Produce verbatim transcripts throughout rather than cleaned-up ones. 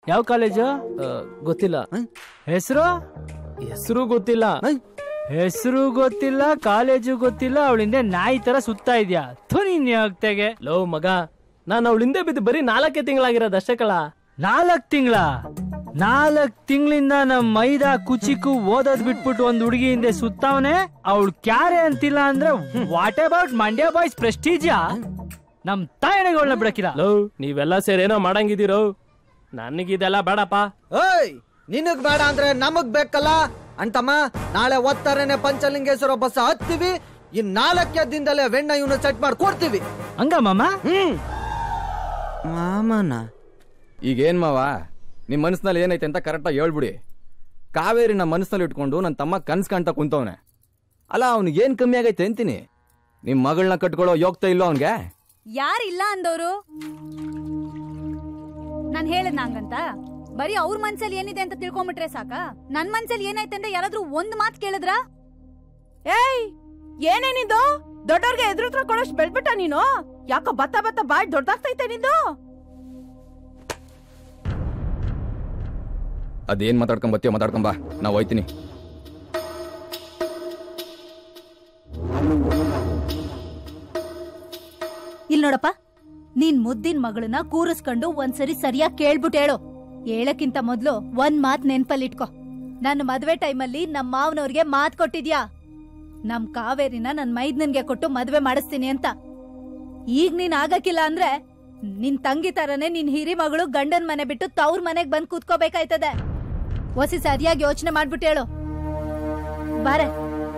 ಯಾವ ಕಾಲೇಜು? ಗೊತ್ತಿಲ್ಲ. ಹೆಸರು? ಹೆಸರು ಗೊತ್ತಿಲ್ಲ. ಹೆಸರು ಗೊತ್ತಿಲ್ಲ, ಕಾಲೇಜು ಗೊತ್ತಿಲ್ಲ, ಅವಳಿಂದ ನಾಯಿ ತರ ಸುತ್ತಾ ಇದ್ಯಾ? ಥುನಿಗೆ ಲೋ ಮಗ, ನಾನು ಅವಳಿಂದ ಬಿದ್ದು ಬರೀ ನಾಲ್ಕೇ ತಿಂಗಳಾಗಿರೋದು ಅಷ್ಟೇ ಕಳ. ನಾಲ್ಕ್ ತಿಂಗಳ ನಾಲ್ಕ್ ತಿಂಗಳಿಂದ ನಮ್ ಮೈದಾ ಕುಚಿಕು ಓದೋದ್ ಬಿಟ್ಬಿಟ್ಟು ಒಂದ್ ಹುಡುಗಿ ಹಿಂದೆ ಸುತ್ತವನೆ. ಅವಳು ಕ್ಯಾರೆ ಅಂತಿಲ್ಲ ಅಂದ್ರೆ ವಾಟ್ ಅಬೌಟ್ ಮಂಡ್ಯ ಬಾಯ್ಸ್ ಪ್ರೆಸ್ಟೀಜ? ನಮ್ ತಾಯಣೆಗಳನ್ನ ಬಿಡಕಿಲ್ಲ. ಲೋ ನೀವೆಲ್ಲ ಸೇರಿ ಏನೋ ಮಾಡಂಗಿದ್ದೀರೋ, ನನಗಿದೆಲ್ಲ ಬೇಡಪ್ಪ. ಏಯ್ ನಿನಗ್ ಬೇಡ ಅಂದ್ರೆ ನಮಗ್ ಬೇಕಲ್ಲ ಅಂತಮ್ಮ. ನಾಳೆ ಒತ್ತಾರನೆ ಪಂಚಲಿಂಗೇಶ್ವರ ಬಸ್ ಹತ್ತೀವಿ. ಇನ್ ನಾಲ್ಕೇ ದಿನದಲ್ಲೇ ವೆಣ್ಣ ಇವನು ಸೆಟ್ ಮಾಡಿ ಕೊಡ್ತೀವಿ. ಹಂಗ ಮಾಮ? ಹ್ಮ್ ಮಾಮನ ಈಗೇನ್ ಮಾವ, ನಿಮ್ ಮನಸ್ಸಿನಲ್ಲಿ ಏನೈತೆ ಅಂತ ಕರೆಕ್ಟಾಗಿ ಹೇಳ್ಬಿಡಿ. ಕಾವೇರಿ ನಮ್ಮ ಮನಸ್ಸಿನಲ್ಲಿ ಇಟ್ಕೊಂಡು ನನ್ನ ತಮ್ಮ ಕನ್ಸ್ ಕಾಣ್ತಾ ಕುಂತವನೆ. ಅಲ್ಲ ಅವ್ನಿಗೆ ಏನ್ ಕಮ್ಮಿ ಆಗೈತೆ ಅಂತೀನಿ? ನಿಮ್ ಮಗಳನ್ನ ಕಟ್ಕೊಳ್ಳೋ ಯೋಗ್ತಾ ಇಲ್ಲೋ ಅವನ್ಗೆ? ಯಾರಿಲ್ಲ ಅಂದವರು? ನಾನ್ ಹೇಳದ್ ನಂಗಂತ ಬರೀ ಅವ್ರ ಮನ್ಸಲ್ಲಿ ಏನಿದೆ ಅಂತ ತಿಳ್ಕೊಂಬಿಟ್ರೆ ಸಾಕ? ನನ್ ಮನ್ಸಲ್ಲಿ ಏನಾಯ್ತು ಅಂತ ಯಾರಾದ್ರೂ ಒಂದ್ ಮಾತ್ ಕೇಳಿದ್ರ? ಏಯ್ ಏನೇನಿದು? ದೊಡ್ಡವ್ರಿಗೆ ಎದುರು ಕೊಡೋಷ್ಟು ಬೆಳ್ಬಿಟ್ಟ ನೀನು? ಯಾಕೋ ಬತ್ತ ಬತ್ತ ಬಾಯ್ ದೊಡ್ಡದಾಗ್ತೈತೆ ನಿಂದು? ಅದೇನ್ ಮಾತಾಡ್ಕೊಂಡ್ ಬತ್ತೀಯ ಮಾತಾಡ್ಕೊಂಬ, ನಾವ್ ಹೋಯ್ತೀನಿ. ಇಲ್ ನೋಡಪ್ಪ, ನೀನ್ ಮುದ್ದಿನ ಮಗಳನ್ನ ಕೂರಿಸ್ಕೊಂಡು ಒಂದ್ಸರಿ ಸರಿಯಾಗಿ ಕೇಳ್ಬಿಟ್ಟು ಹೇಳು. ಹೇಳಕ್ಕಿಂತ ಮೊದ್ಲು ಒಂದ್ ಮಾತ್ ನೆನ್ಪಲ್ಲಿಟ್ಕೊ. ನನ್ನ ಮದ್ವೆ ಟೈಮಲ್ಲಿ ನಮ್ ಮಾವನವ್ರಿಗೆ ಮಾತ್ ಕೊಟ್ಟಿದ್ಯಾ, ನಮ್ ಕಾವೇರಿನ ನನ್ ಮೈದ್ನನ್ಗೆ ಕೊಟ್ಟು ಮದ್ವೆ ಮಾಡಿಸ್ತೀನಿ ಅಂತ. ಈಗ ನೀನ್ ಆಗಕ್ಕಿಲ್ಲ ಅಂದ್ರೆ ನಿನ್ ತಂಗಿ ತರನೇ ನಿನ್ ಹಿರಿ ಮಗಳು ಗಂಡನ್ ಮನೆ ಬಿಟ್ಟು ತವ್ರ ಮನೆಗ್ ಬಂದ್ ಕೂತ್ಕೋಬೇಕಾಯ್ತದೆ. ಒಸಿ ಸರಿಯಾಗಿ ಯೋಚನೆ ಮಾಡ್ಬಿಟ್ಟು ಹೇಳು. ಬಾರೆ.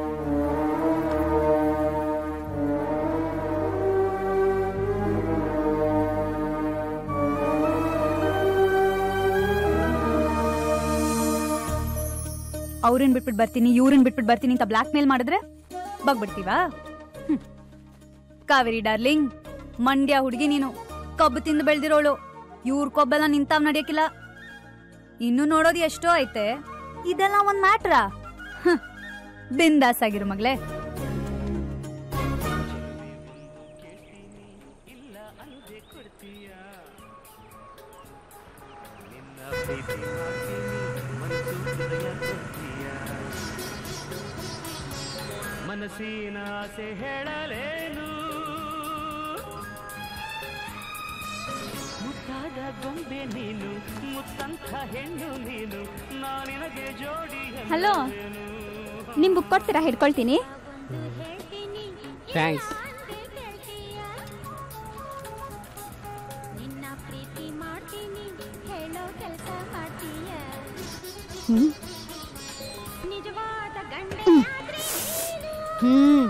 ಅವ್ರನ್ ಬಿಟ್ಬಿಟ್ಟು ಬರ್ತೀನಿ, ಇವ್ರನ್ ಬಿಟ್ಬಿಟ್ಟು ಬರ್ತೀನಿ ಅಂತ ಬ್ಲಾಕ್ ಮೇಲ್ ಮಾಡಿದ್ರೆ ಬಗ್ಬಿಡ್ತೀವಾ? ಕಾವೇರಿ ಡಾರ್ಲಿಂಗ್, ಮಂಡ್ಯ ಹುಡುಗಿ ನೀನು, ಕಬ್ಬು ತಿಂದು ಬೆಳ್ದಿರೋಳು. ಇವ್ರ ಕೊಬ್ಬೆಲ್ಲ ನಿಂತಾವ್ ನಡಿಯಕ್ಕಿಲ್ಲ. ಇನ್ನು ನೋಡೋದು ಎಷ್ಟೋ ಐತೆ, ಇದೆಲ್ಲ ಒಂದ್ ಮ್ಯಾಟ್ರಾ? ಬಿಂದಾಸ್ ಆಗಿರು ಮಗ್ಲೇ. ಮನಸ್ಸಿನ ಆಸೆ ಹೇಳಲೇನು, ಮುದ್ದಾದ ಗೊಂಬೆ ನೀನು, ಮುತ್ತಂಥ ಹೆಣ್ಣು ನೀನು, ನಾನಿನಗೆ ಜೋಡಿ. ಹಲೋ, ನಿಮ್ ಬುಕ್ ಕೊಡ್ತೀರಾ? ಹಿಡ್ಕೊಳ್ತೀನಿ. ಥ್ಯಾಂಕ್ಸ್. ಹ್ಮ್ ಹ್ಮ್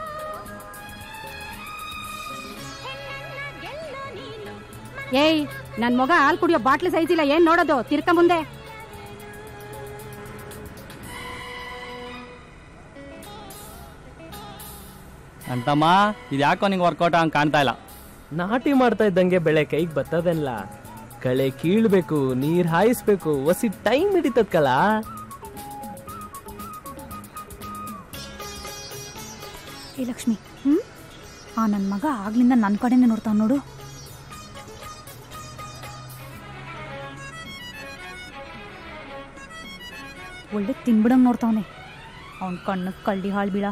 ಏಯ್, ನನ್ ಮಗ ಹಾಲ್ ಕುಡಿಯೋ ಬಾಟ್ಲಿ ಸೈಜ್ ಇಲ್ಲ, ಏನ್ ನೋಡೋದು? ತಿರ್ಕ ಮುಂದೆ. ಅಂತಮ್ಮ, ಇದ್ಯಾಕೋ ನಿಂಗೆ ವರ್ಕೌಟ್ ಹಂಗ್ ಕಾಣ್ತಾ ಇಲ್ಲ. ನಾಟಿ ಮಾಡ್ತಾ ಇದ್ದಂಗೆ ಬೆಳೆ ಕೈಗೆ ಬರ್ತದಲ್ಲ. ಕಳೆ ಕೀಳ್ಬೇಕು, ನೀರ್ ಹಾಯಿಸ್ಬೇಕು, ಒಸಿ ಟೈಮ್ ಹಿಡಿತದ ಕಲ. ಏ ಲಕ್ಷ್ಮಿ, ಹ್ಮ್ ಆ ನನ್ ಮಗ ಆಗ್ಲಿಂದ ನನ್ ಕಡೆನೆ ನೋಡ್ತಾವ್ ನೋಡು. ಒಳ್ಳೆ ತಿನ್ಬಿಡಂಗ್ ನೋಡ್ತಾವನೆ. ಅವನ್ ಕಣ್ಣು ಕಳ್ಳಿ ಹಾಳ್ ಬೀಳ.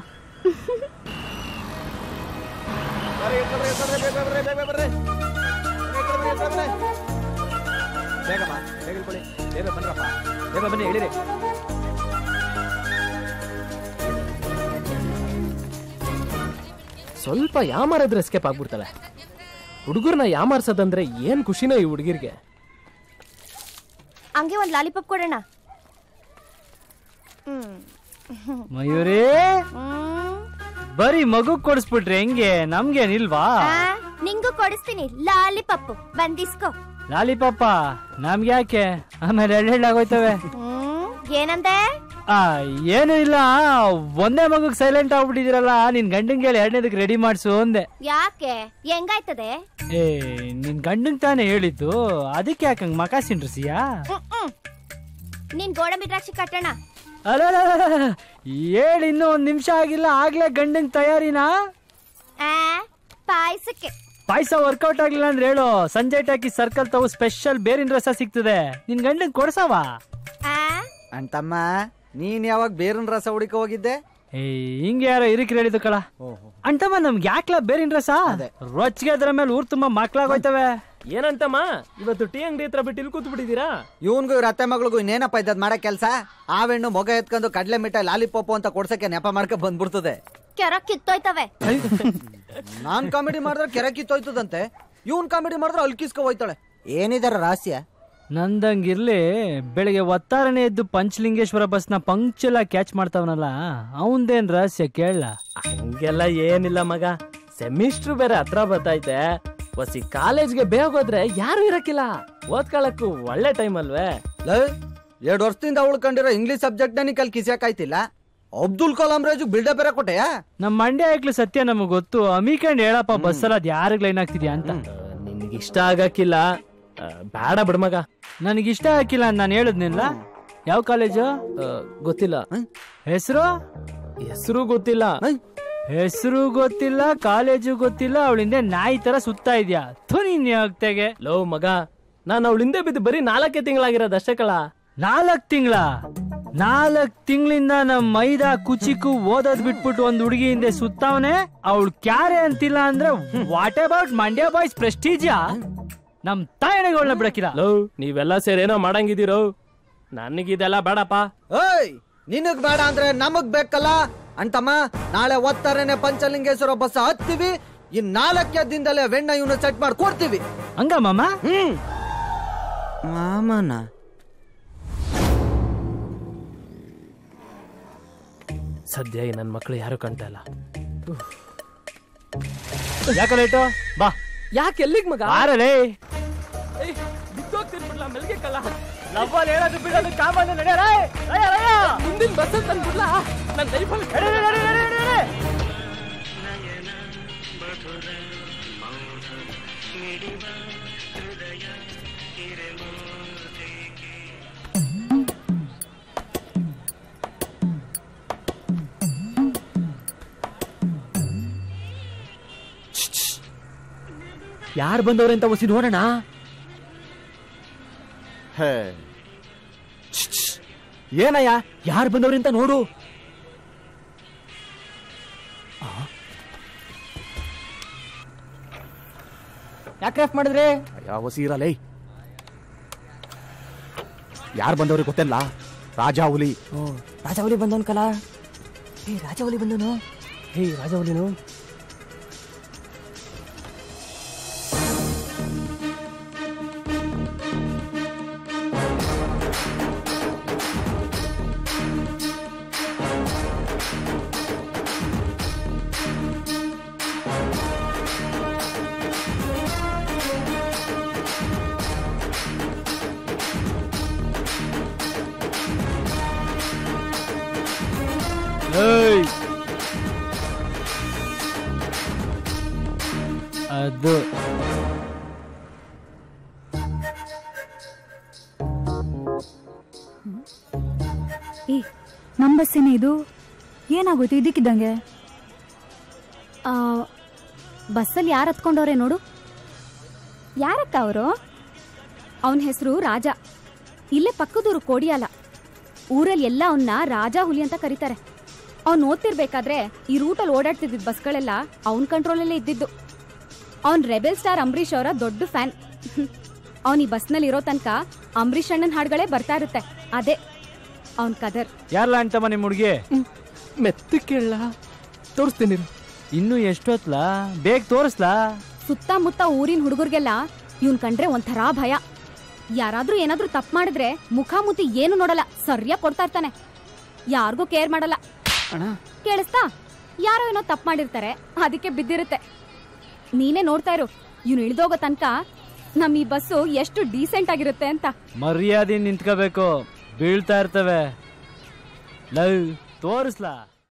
ಸ್ವಲ್ಪ ಯಾಮಾರಿದ್ರೆ ಎಸ್ಕೇಪ್ ಆಗ್ಬಿಡ್ತಾಳೆ. ಹುಡುಗರ್ನ ಯಾಮಾರ್ಸೋದಂದ್ರೆ ಏನ್ ಖುಷಿನ ಈ ಹುಡುಗಿರ್ಗೆ. ಹಂಗೆ ಒಂದ್ ಲಾಲಿಪಾಪ್ ಕೊಡೋಣ. ಮಯೂರಿ, ಬರೀ ಮಗು ಕೊಡಿಸ್ಬಿಟ್ರೆ ಹೆಂಗೆ? ನಮ್ಗೇನಿಲ್ವಾ? ನಿಂಗೂ ಕೊಡಿಸ್ತೀನಿ ಲಾಲಿಪಾಪ್, ಬಂದಿಸ್ಕೋ. ಲಾಲಿಪಾಪ ನಮ್ಗೆ ಯಾಕೆ? ಆಮೇಲೆ ಎಳ್ಳೆಳ್ಳಾಗೋಯ್ತವೆ. ಏನಂದೆ? ಆ ಏನು ಇಲ್ಲ, ಒಂದೇ ಮಗುಗ್ ಸೈಲೆಂಟ್ ಆಗ್ಬಿಟ್ಟಿದಿರಲ್ಲ, ನಿನ್ ಗಂಡಂಗೆ ಹೇಳಿ ಎರಡನೇದಕ್ಕೆ ರೆಡಿ ಮಾಡ್ಸು ಅಂದೆ. ಯಾಕೆ? ಹೆಂಗಾಯ್ತದೆ? ಏ ನಿನ್ ಗಂಡಂಗ್ ತಾನೇ ಹೇಳಿದ್ದು, ಅದಕ್ಕೆ ಯಾಕಂಗ್ ಮಕ ಸಿಂಡ್ರಸಿಯಾ? ನೀನ್ ಗೋಡಂಬಿ ದ್ರಾಕ್ಷಿ ಕಟ್ಟೋಣ. ಅಲ್ಲ, ಹೇಳಿ ಇನ್ನೂ ಒಂದ್ ನಿಮಿಷ ಆಗಿಲ್ಲ, ಆಗ್ಲೇ ಗಂಡಂಗ್ ತಯಾರಿನಾ? ಪಾಯಸಕ್ಕೆ. ಪಾಯಸ ವರ್ಕೌಟ್ ಆಗ್ಲಿಲ್ಲ ಅಂದ್ರೆ ಹೇಳು, ಸಂಜೆ ಟಾಕಿ ಸರ್ಕಲ್ ತಾವು ಸ್ಪೆಷಲ್ ಬೇರಿನ ರಸ ಸಿಗ್ತದೆ, ನಿನ್ ಗಂಡನ್ ಕೊಡ್ಸವ. ಅಂತಮ್ಮ ನೀನ್ ಯಾವಾಗ ಬೇರಿನ ರಸ ಹುಡುಕ ಹೋಗಿದ್ದೆ? ಏ ಹಿಂಗೆ ಯಾರೋ ಇರಿಕ್ ಹೇಳಿದ್ದು ಕಳ. ಅಂತಮ್ಮ ನಮ್ಗೆ ಯಾಕ್ಲ ಬೇರಿನ ರಸ? ರೊಚ್ಚಿಗೆ ಅದ್ರ ಮೇಲೆ ಊರ್ ತುಂಬಾ ಮಕ್ಳಾಗೋಯ್ತವೆ. ಏನಂತಮ್ಮ ಇವತ್ತು ಟೀ ಅಂಗಡಿ ಹತ್ರ ಬಿಟ್ಟು ಇಲ್ಲಿ ಕೂತ್ ಬಿಟ್ಟಿದ್ದೀರಾ? ಇವನ್ಗೂ ಇವ್ರ ಅತ್ತೆ ಮಗಳಿಗೂ ಇನ್ನೇನಪ್ಪ ಇದ್ದದ್ ಮಾಡೋ ಕೆಲ್ಸ? ಆವೆಣ್ಣು ಮೊಗ ಎತ್ಕೊಂಡು ಕಡ್ಲೆ ಮಿಠಾಯಿ ಲಾಲಿಪಾಪ್ ಅಂತ ಕೊಡ್ಸಕ್ಕೆ ನೆಪ ಮಾಡ್ಕ ಬಂದ್ಬಿಡ್ತದೆ. ಕೆರ ಕಿತ್ತೋಯ್ತವೆ. ನಾನ್ ಕಾಮಿಡಿ ಮಾಡಿದ್ರೆ ಕೆರೆ ಕಿತ್ತೋಯ್ತದಂತೆ, ಇವನ್ ಕಾಮಿಡಿ ಮಾಡಿದ್ರೆ ಅಲ್ಕಿಸ್ಕೊ ಹೋಯ್ತಾಳೆ. ಏನಿದಾರ ರಹಸ್ಯ? ನಂದಂಗಿರ್ಲಿ, ಬೆಳಿಗ್ಗೆ ಒತ್ತಾರನೆ ಎದ್ದು ಪಂಚಲಿಂಗೇಶ್ವರ ಬಸ್ನ ಪಂಕ್ಚುಲ ಕ್ಯಾಚ್ ಮಾಡ್ತಾವನಲ್ಲ, ಅವಂದೇನ್ ರಹಸ್ಯ ಕೇಳ? ಹಂಗೆಲ್ಲ ಏನಿಲ್ಲ ಮಗ, ಸೆಮಿಸ್ಟ್ರು ಬೇರೆ ಹತ್ರ ಬರ್ತೈತೆ. ಹೊಸಿ ಕಾಲೇಜ್ಗೆ ಬೇಗ ಹೋದ್ರೆ ಯಾರು ಇರಕ್ಕಿಲ್ಲ, ಓದ್ಕೊಳಕ್ಕೂ ಒಳ್ಳೆ ಟೈಮ್ ಅಲ್ವೇ. ಎರಡ್ ವರ್ಷದಿಂದ ಉಳ್ಕೊಂಡಿರೋ ಇಂಗ್ಲಿಷ್ ಸಬ್ಜೆಕ್ಟ್ ನೀ ಕಲ್ ಕಿಸಿಯಾಕಾಯ್ತಿಲ್ಲ. ಅಬ್ದುಲ್ ಕಲಾಂ ರಾಜು ಬಿಲ್ಡಪ್ ಬೇರೆ ಕೊಟ್ಟೆಯಾ? ನಮ್ ಮಂಡ್ಯ ಹಾಕ್ಲಿ ಸತ್ಯ ನಮಗ್ ಗೊತ್ತು, ಅಮಿಕಂಡ್ ಹೇಳಪ್ಪ ಬಸ್ಸಲ್ಲ ಅದ್ ಯಾರಿಗ್ ಲೈನ್ ಆಗ್ತಿದ್ಯಾ ಅಂತ. ನಿನ್ಗಿಷ್ಟ ಆಗಕ್ಕಿಲ್ಲ ಬೇಡ ಬಿಡ್ ಮಗ. ನನಗಿಷ್ಟ ಹಾಕಿಲ್ಲ ಅಂತ ನಾನು ಹೇಳುದ್ನಿಲ್ಲ. ಯಾವ ಕಾಲೇಜು ಗೊತ್ತಿಲ್ಲ, ಹೆಸರು ಹೆಸರು ಗೊತ್ತಿಲ್ಲ, ಹೆಸರು ಗೊತ್ತಿಲ್ಲ, ಕಾಲೇಜು ಗೊತ್ತಿಲ್ಲ, ಅವಳಿಂದ ನಾಯಿ ತರ ಸುತ್ತಾ ಇದ್ಯಾ? ಥುನಿಗೆ ಲೋ ಮಗ, ನಾನು ಅವಳ ಹಿಂದೆ ಬಿದ್ದು ಬರೀ ನಾಲ್ಕೇ ತಿಂಗಳಾಗಿರೋದು ಅಷ್ಟೇ ಕಳ. ನಾಲ್ಕ್ ತಿಂಗಳ ನಾಲ್ಕ್ ತಿಂಗಳಿಂದ ನಮ್ ಮೈದಾ ಕುಚಿಕು ಓದೋದ್ ಬಿಟ್ಬಿಟ್ಟು ಒಂದ್ ಹುಡುಗಿ ಹಿಂದೆ ಸುತ್ತಾವನೆ. ಅವಳು ಕ್ಯಾರೆ ಅಂತಿಲ್ಲ ಅಂದ್ರೆ ವಾಟ್ ಅಬೌಟ್ ಮಂಡ್ಯ ಬಾಯ್ಸ್ ಪ್ರೆಸ್ಟೀಜಾ? ನಮ್ ತಾಯಣೆಗಳನ್ನ ಬಿಡಕಿಲ್ಲ. ಲೋ ನೀವೆಲ್ಲ ಸೇರಿ ಏನೋ ಮಾಡಂಗಿದ್ದೀರೋ, ನನಗಿದೆಲ್ಲ ಬೇಡಪ್ಪ. ಏಯ್ ನಿನಗ್ ಬೇಡ ಅಂದ್ರೆ ನಮಗ್ ಬೇಕಲ್ಲ ಅಂತಮ್ಮ. ನಾಳೆ ಒತ್ತಾರನೆ ಪಂಚಲಿಂಗೇಶ್ವರ ಬಸ್ ಹತ್ತೀವಿ, ಇನ್ ನಾಲ್ಕೇ ದಿನದಲ್ಲೇ ವೆಣ್ಣ ಇವನು ಸೆಟ್ ಮಾಡಿ ಕೊಡ್ತೀವಿ. ಹಂಗ ಮಾಮ? ಹ್ಮ್ ಮಾಮನ ಸದ್ಯ ಈ ನನ್ ಮಕ್ಳು ಯಾರು ಕಾಣ್ತಾ ಇಲ್ಲ. ಯಾಕೆ ಲೇಟು? ಬಾ. ಯಾಕೆ ಎಲ್ಲಿಗ್ ಮಗ? ಆರಲೇ ಬಿದ್ದೋಗ್ತಿರ್ಬಿಡ್ಲ ಮೆಲ್ಗೆ ಕಲ್ಲ. ಲವ್ವಲ್ಲಿ ಹೇಳೋದು ಬಿಡೋದು ಕಾಮನ್ ನಡೆಯಲ್ಲ. ಮುಂದಿನ ಬಸ್ ತಂದ್ಬಿಡ್ಲ ನನ್ನ ಲೈಫಲ್ಲಿ. ಯಾರು ಬಂದವ್ರೆ ಅಂತ ಒಸಿ ನೋಡೋಣ. ಏನಯ್ಯ ಯಾರು ಬಂದವ್ರೆ ಅಂತ ನೋಡು. ಯಾಕೆ ಮಾಡಿದ್ರೆ ಯಾವ ಸೀರಲೇ ಯಾರು ಬಂದವ್ರಿಗೆ ಗೊತ್ತಿಲ್ಲ. ರಾಜಾ ಹುಲಿ. ರಾಜಾ ಹುಲಿ ಬಂದವನ್ ಕಲ. ಹೇ ರಾಜಾ ಹುಲಿ ಬಂದವನು. ಹೇ ರಾಜಾ ಹುಲಿನು. ಅದು ಏ ನಮ್ ಬಸ್ಸೇನೆ ಇದು? ಏನಾಗೋಯ್ತು ಇದಕ್ಕಿದ್ದಂಗೆ? ಬಸ್ಸಲ್ಲಿ ಯಾರು ಹತ್ಕೊಂಡವ್ರೆ ನೋಡು. ಯಾರಕ್ಕ ಅವರು? ಅವನ ಹೆಸರು ರಾಜ. ಇಲ್ಲೇ ಪಕ್ಕದೂರು ಕೋಡಿಯಾಲ. ಊರಲ್ಲಿ ಎಲ್ಲ ಅವನ್ನ ರಾಜಾ ಹುಲಿ ಅಂತ ಕರೀತಾರೆ. ಅವ್ನು ಓದ್ತಿರ್ಬೇಕಾದ್ರೆ ಈ ರೂಟಲ್ಲಿ ಓಡಾಡ್ತಿದ್ದ ಬಸ್ಗಳೆಲ್ಲ ಅವನ ಕಂಟ್ರೋಲಲ್ಲೇ ಇದ್ದಿದ್ದು. ಅವ್ನ್ ರೆಬೆಲ್ ಸ್ಟಾರ್ ಅಂಬರೀಷ್ ಅವರ ದೊಡ್ಡ ಫ್ಯಾನ್. ಅವನ್ ಈ ಬಸ್ನಲ್ಲಿ ಇರೋ ತನಕ ಅಂಬರೀಷ್ ಅಣ್ಣನ ಹಾಡುಗಳೇ ಬರ್ತಾ ಇರುತ್ತೆ. ಅದೇ ಅವನ್ ಕದರ್. ಯಾರಲ್ಲ ಅಂತಮ್ಮ ನಿಮ್ ಹುಡ್ಗಿ? ಮೆತ್ತ ಕೇಳ ತೋರಿಸ್ತೀನಿ. ಇನ್ನು ಎಷ್ಟೊತ್ಲಾ? ಬೇಗ ತೋರಿಸ್ಲಾ? ಸುತ್ತಮುತ್ತ ಊರಿನ ಹುಡುಗರಿಗೆಲ್ಲ ಇವನ್ ಕಂಡ್ರೆ ಒಂಥರಾ ಭಯ. ಯಾರಾದ್ರೂ ಏನಾದ್ರೂ ತಪ್ಪು ಮಾಡಿದ್ರೆ ಮುಖಾಮುಖಿ ಏನು ನೋಡಲ್ಲ, ಸರಿಯಾಗಿ ಕೊಡ್ತಾ ಇರ್ತಾನೆ. ಯಾರಿಗೂ ಕೇರ್ ಮಾಡಲ್ಲ. ಕೇಳಿಸ್ತಾ? ಯಾರೋ ಏನೋ ತಪ್ಪು ಮಾಡಿರ್ತಾರೆ, ಅದಕ್ಕೆ ಬಿದ್ದಿರುತ್ತೆ. ನೀನೇ ನೋಡ್ತಾ ಇರು, ಇವ್ನು ಇಳಿದೋಗೋ ತನಕ ನಮ್ ಈ ಬಸ್ಸು ಎಷ್ಟು ಡೀಸೆಂಟ್ ಆಗಿರುತ್ತೆ ಅಂತ. ಮರ್ಯಾದೆ ನಿಂತ್ಕೋಬೇಕು, ಬೀಳ್ತಾ ಇರ್ತವೆ. ಲವ್ ತೋರಿಸ್ಲಾ?